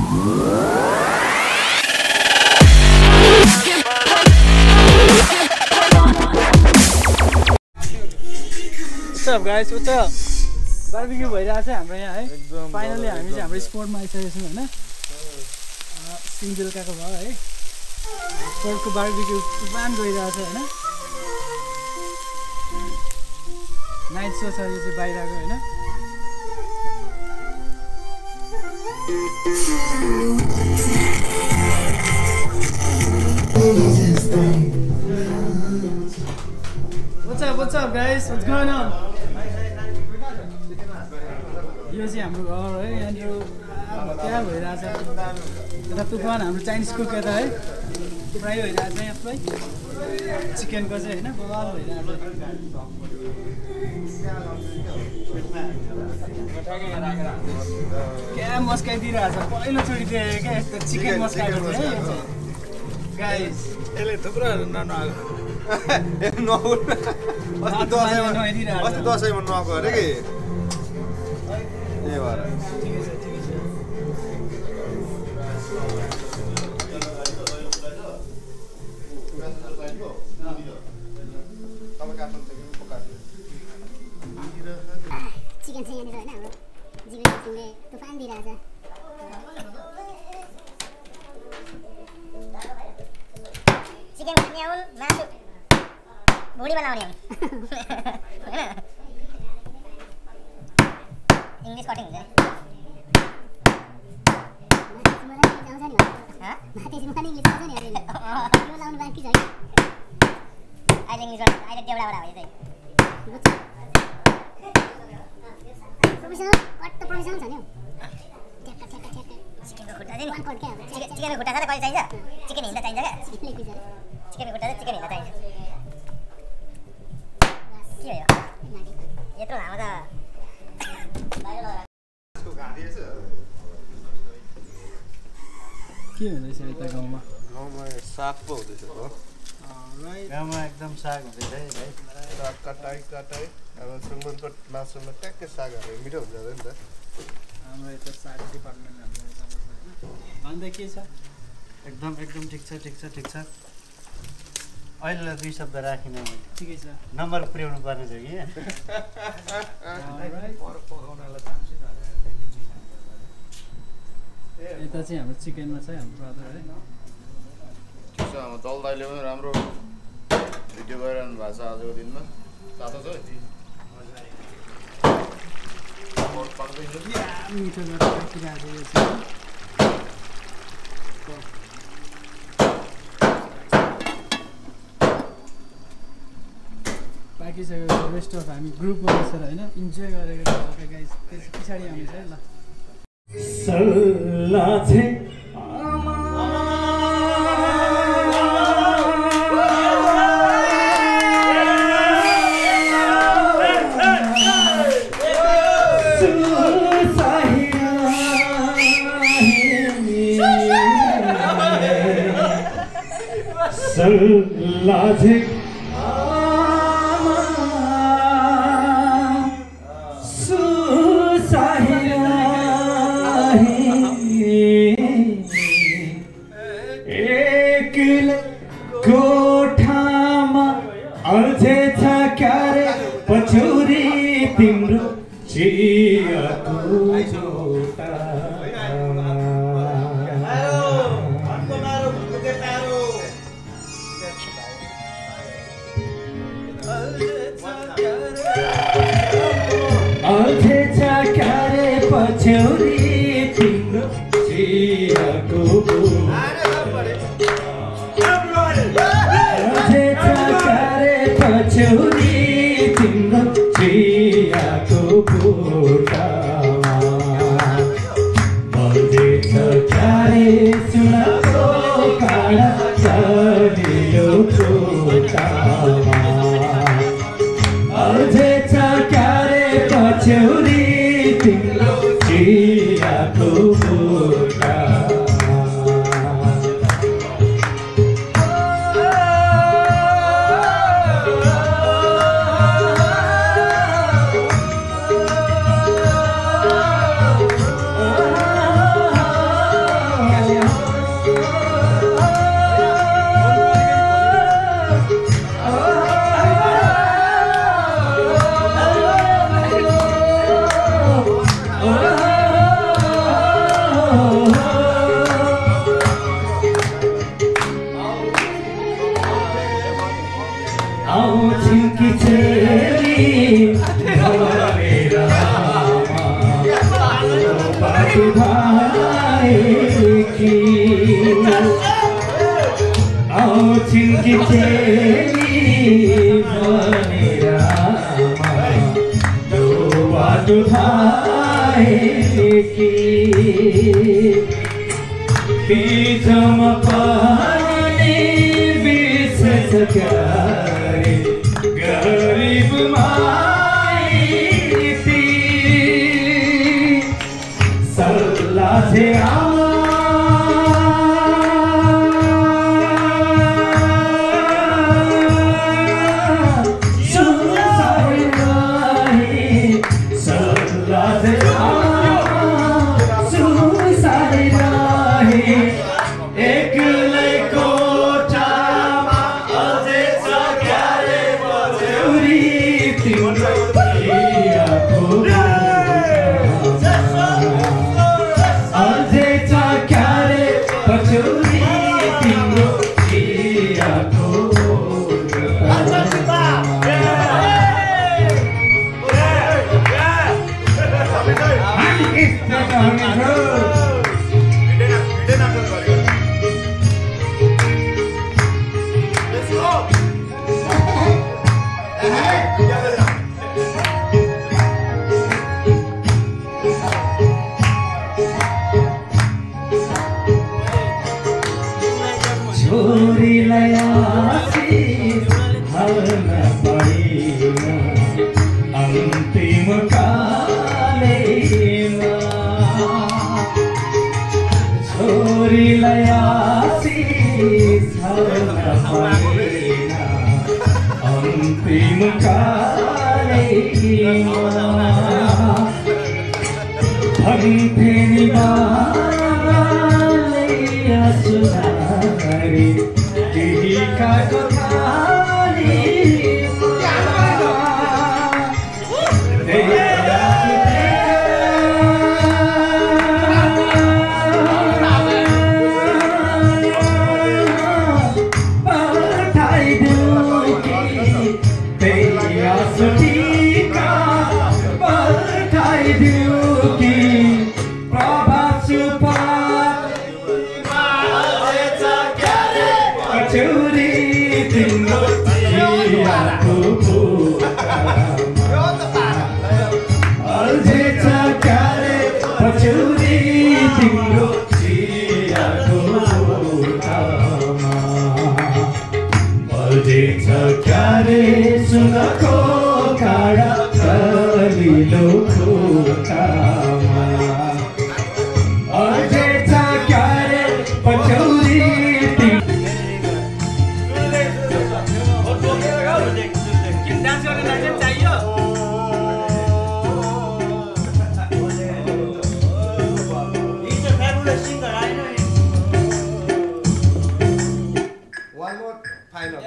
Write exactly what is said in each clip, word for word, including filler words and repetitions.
What's up guys? What's up? Barbecue भइरहेको छ हाम्रो यहाँ है। फाइनली हामी चाहिँ हाम्रो स्पोर्टमा आइसकेको छौँ हैन। सिङ्गलकाको भयो है। स्पोर्टको बार्बिक्यू प्लान गइरहेको छ हैन। नाइट सो छ यो चाहिँ बाहिरको हैन। What's up? What's up guys? What's going on? यो चाहिँ हाम्रो घर है। यहाँनिर क्या भइरहेछ? यता तुफान हाम्रो चाइनिज कुक यता है। फ्राई भइरहेछ यहाँ फ्राई। चिकनको चाहिँ हैन बवाल भइरहेछ। क्या मस्काइदिरहेछ? पहिलोचोटि देखेँ क्या यस्तो चिकन मस्काएको चाहिँ है यो चाहिँ। गाइस यसले थुप्रोहरू नआएको। अस्ति दसैँमा अस्ति दसैँमा नआएको अरे कि त्यही भएर चिकन चाहिँ यहाँनिर होइन हाम्रो जीवनले तुफान दिइरहेछ। चिकन खाने हुन् मासु भुडी बनाउने हुन् होइन इङ्ग्लिस कटिङ हुन्छ अहिले इङ्ग्लिस अहिले देउडाबाट हो यो चाहिँ प्रोफेसनल कट्ट प्रोफेसनल छ नि ठ्याक्क ठ्याक्क ठ्याक्क चिकनको खुट्टा चाहिँ चिकनको खुट्टा चाहिँ कहिले चाहिन्छ चिकन हिँड्दा चाहिन्छ क्या चिकनको खुट्टा चाहिँ चिकन हिँड्दा चाहिन्छ के भयो यत्रो लामो त के हुँदैछ यता गाउँमा? गाउँमा साग पो हुँदैछ हो। गाउँमा एकदम साग हुँदैछ है भाइ। साग कटाइ कटाइ अब सुँगुरको मासुमा ट्याक्कै साग हालेर मिठो हुन्छ अरे नि त। हाम्रो यता साग डिपार्टमेन्ट हाम्रो अन्त के छ? एकदम एकदम ठिक छ ठिक छ ठिक छ। अहिलेलाई दुई शब्द राखिनँ मैले। ठिकै छ। नम्बर पुर्याउनु पर्ने छ कि यता चाहिँ हाम्रो चिकनमा छ हाम्रो ब्रदर है। ठिक छ हाम्रो दल दाइले पनि राम्रो भिडियो गरिरहनु भएको छ आजको दिनमा। तातो छ मिठो गरेर राखिरहेको यो चाहिँ पाकिसकेको रेस्ट अफ हामी ग्रुपमा बसेर होइन इन्जोय गरेको छ गाइस। त्यस पछाडि हामी चाहिँ ल सल्लाह चाहिँ सल्लाह कोठामा अझै छ क्यारे पछौरी तिम्रो चियाको झोटा अझै छ क्यारे पछौरी तिम्रो चियाको पछौरी तिम्रो चियाको कोठामा बल्दैछ क्यारे सुनको काँडा चलियो कोठामा अझै छ क्यारे पछौरी तिम्रो चियाको कोठामा बाटुधाएकी आउँछिन् कि चेली भनेर त्यो बाटुधाएकी बिचमा पनि बिर्सेछ क्यारे गरिब माइती सल्लाह से छोरीलाई आशिष हाल्न पाइन अन्तिम कालेमा छोरीलाई आशिष हाल्न पाइन अन्तिम कालेमा भन्थे नि बाबाले आँसुमा केही काको थाली पठाइदेऊ कि त्यही आँसु टिका पठाइदेऊ कि Churi tingo chia kuku alje chakare churi tingo chia kuku alje chakare sunako kara kalilo kutama alje chakare churi One more final.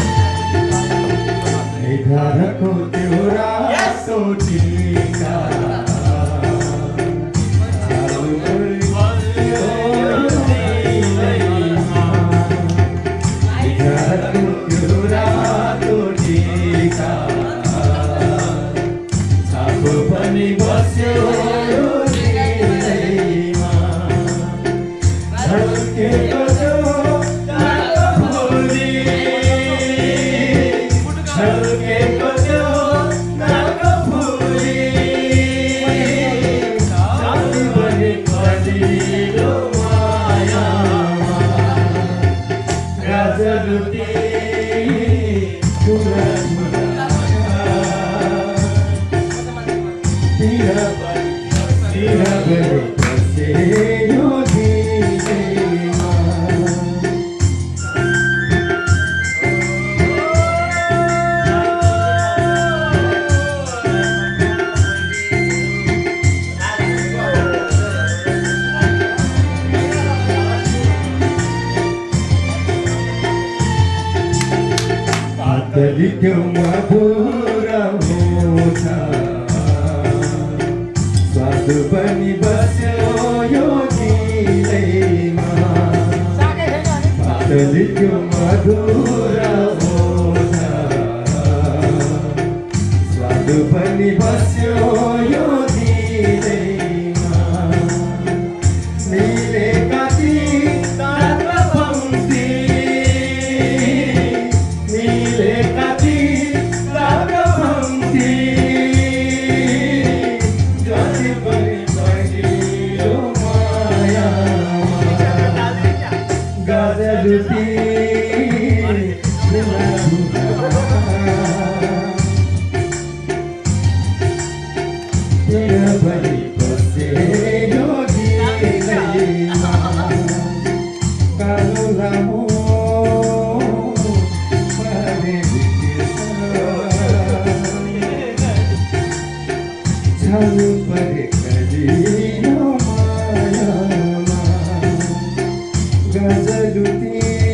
घरको त्यो रातो टिका बस्यो यो दिलैमा झल्केको छु तातो फुली झल्केको छु तातो फुली चाँदीभरि कलिलो मायामा गाजरुटी कुरा पातलीको मधुर हुन्छ स्वाद पनि बस्यो यो दिलैमा पातलीको मधुर हुन्छ स्वाद पनि बस्यो यो दिलैमा मिलेका ती तातो पङ्क्ति मिलेका ती तातो पङ्क्ति जति पनि बगियो मायामा गाजरुटी पनि बस्यो दिलैमा कालो लामो झालु परेका दिनो मायामा गाजरुटी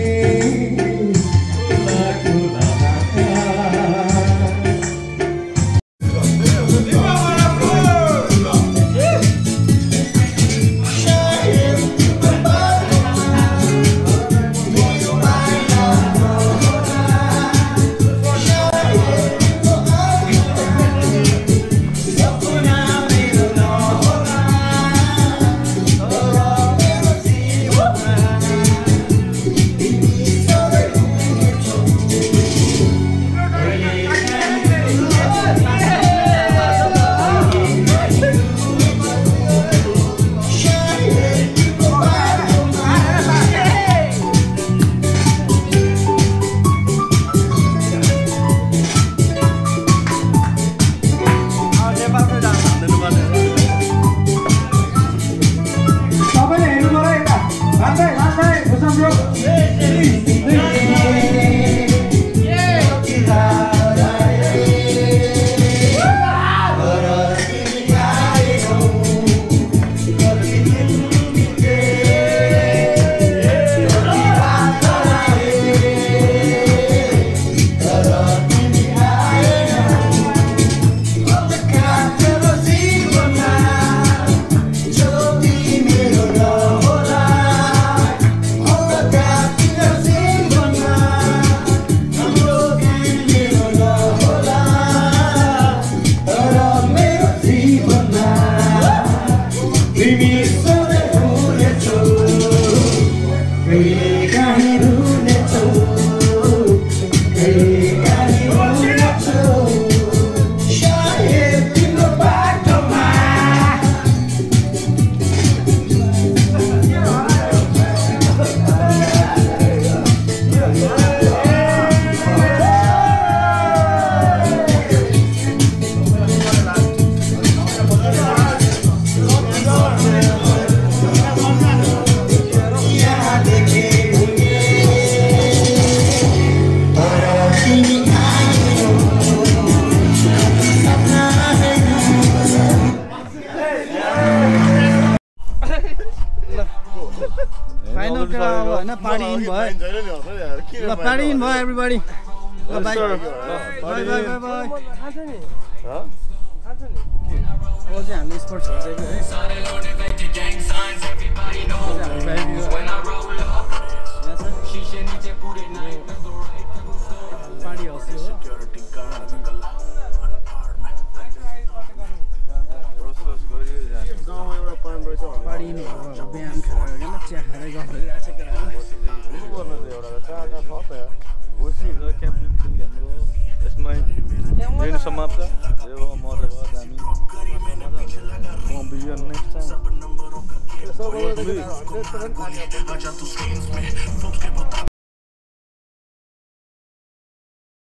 Party in, bye everybody. Bye bye. Bye bye bye bye. Huh? Oh, yeah, sports. Party also. ट्रेनिङहरू भयो बिहान खाएर होइन चिया खाएर गफ गरिरहेको छ केटाहरू यसमै दिन समाप्त यो मजा भयो दामी म भिडियो नेक्स्ट टाइम